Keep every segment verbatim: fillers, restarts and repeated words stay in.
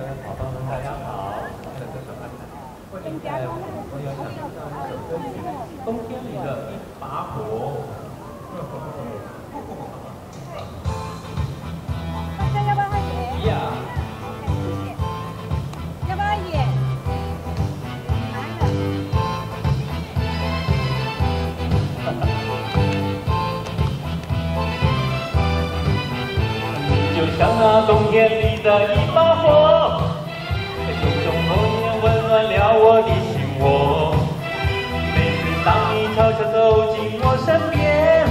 宝宝们，大家好！在这首安排，为您带来我有想到一首歌曲《冬天里的一把火》。 大家要不要喝水？ 呀！ 要不要演？来了。 就像那冬天里的一把火，熊熊火焰温暖了我的心窝。每次当你悄悄走进我身边，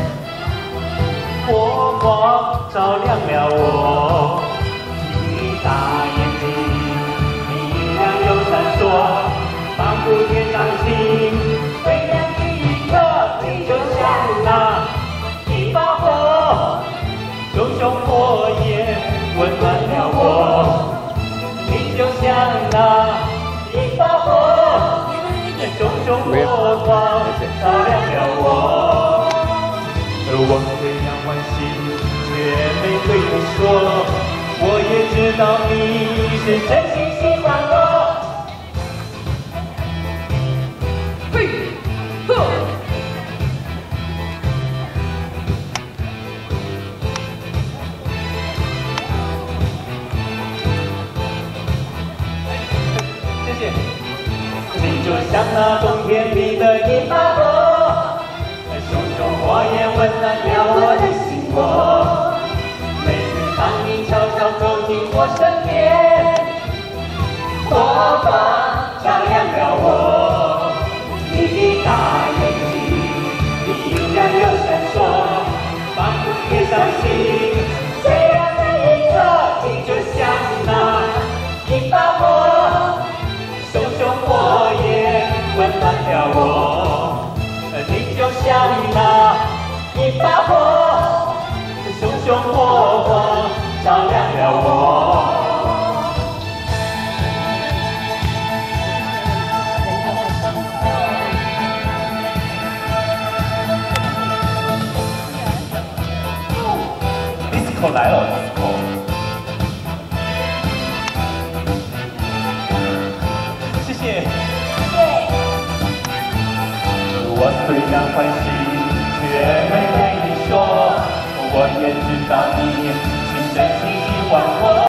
火光照亮了我。你大眼睛明亮又闪烁，仿佛天上星微亮的一颗，你就像那一把火。熊熊火焰温暖了我，你就像那一把火，熊熊火光照亮了我。我虽然欢喜，却没对你说，我也知道你是真心喜欢我。嘿，呵。你就像那冬天里的一把火，熊熊火焰温暖了我的心窝。每次当你悄悄走进我身边，火光照亮了我。你的大眼睛明亮又闪烁，仿佛天上星最亮的一颗。你就像那一把火，熊熊火焰温暖了我，你就像那一把火，熊熊火光照亮了我。disco 来了 ，disco。谢谢。我虽然欢喜，却没对你说，我也知道你是真心喜欢我。